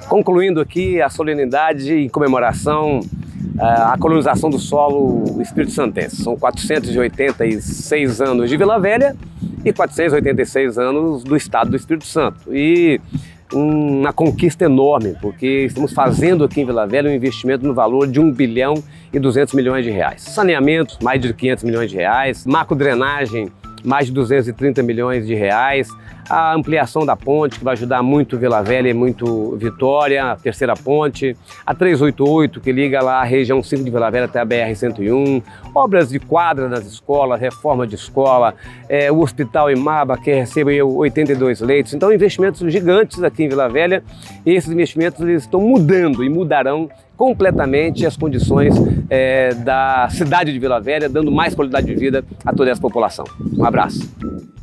Concluindo aqui a solenidade em comemoração à colonização do solo espírito-santense. São 486 anos de Vila Velha e 486 anos do estado do Espírito Santo. E uma conquista enorme, porque estamos fazendo aqui em Vila Velha um investimento no valor de 1 bilhão e 200 milhões de reais. Saneamento, mais de 500 milhões de reais. Macro-drenagem, mais de 230 milhões de reais. A ampliação da ponte, que vai ajudar muito Vila Velha e muito Vitória, a terceira ponte. A 388, que liga lá a região 5 de Vila Velha até a BR-101. Obras de quadra nas escolas, reforma de escola, o Hospital Imaba, que recebeu 82 leitos. Então, investimentos gigantes aqui em Vila Velha. E esses investimentos eles estão mudando e mudarão completamente as condições da cidade de Vila Velha, dando mais qualidade de vida a toda essa população. Um abraço.